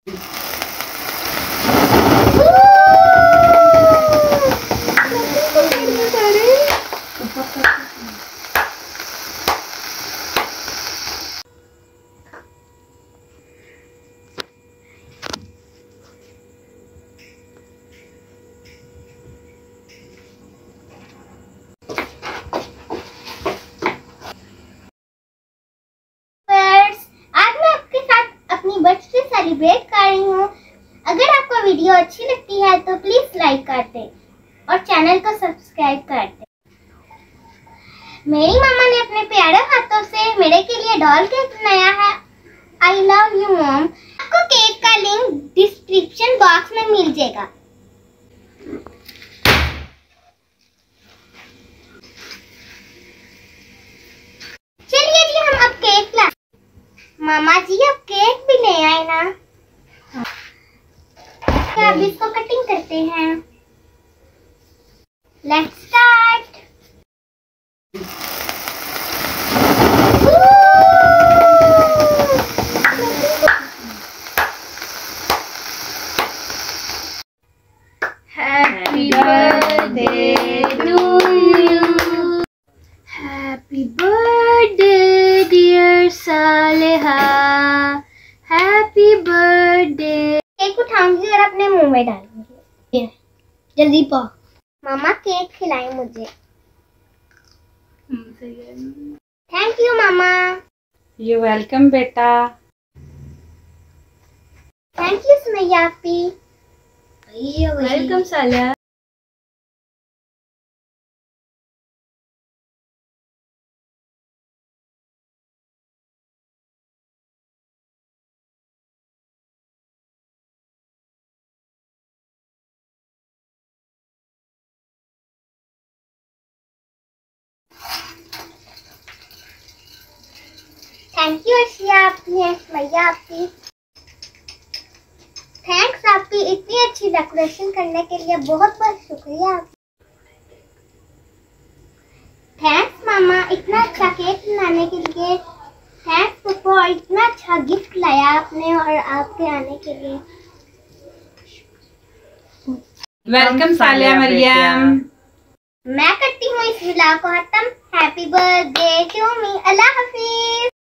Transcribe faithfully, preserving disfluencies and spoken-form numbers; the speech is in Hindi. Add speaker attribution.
Speaker 1: बर्थडे सेलिब्रेट कर रही हूँ। अगर आपको वीडियो अच्छी लगती है तो प्लीज लाइक कर दें और चैनल को सब्सक्राइब कर दें। मेरी मामा ने अपने प्यारे हाथों से मेरे के लिए डॉल केक बनाया है। I love you mom. आपको केक का लिंक डिस्क्रिप्शन बॉक्स में मिल जाएगा। चलिए जी हम अब केक ला। मामा जी अब केक भी ले आए ना। क्या अब इसको कटिंग करते हैं। Let's start. Happy birthday to you. Happy birthday dear Saleha. Happy birthday. Cake उठाऊंगी और अपने मुंह में डालूंगी। जल्दी पा। मामा केक खिलाएं मुझे। थैंक यू मामा।
Speaker 2: यू वेलकम बेटा।
Speaker 1: थैंक यू सुमैया आपी।
Speaker 2: Welcome Saliya.
Speaker 1: Thank you Arshiya आपी है सुमैया आपी। थैंक्स आपकी इतनी अच्छी डेकोरेशन करने के लिए। बहुत बहुत शुक्रिया आपकी। थैंक्स मामा इतना अच्छा केक बनाने के लिए। थैंक्स पप्पू और इतना अच्छा गिफ्ट लाया आपने और आपके आने के लिए।
Speaker 2: वेलकम सालिया मरियम।
Speaker 1: मैं करती हूँ इस व्लॉग को खत्म। Happy birthday to me. अल्लाह हाफिज।